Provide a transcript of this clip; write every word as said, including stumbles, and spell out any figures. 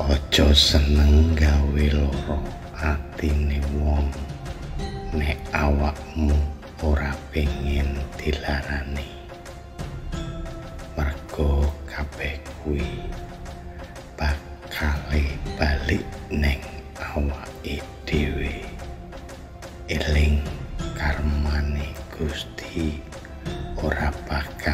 Aja seneng gawe loro atine wong nek awakmu ora pengen dilarani. Mergo kabeh kuwi bakale balik neng awake dhewe. Eling karmane Gusti ora bakal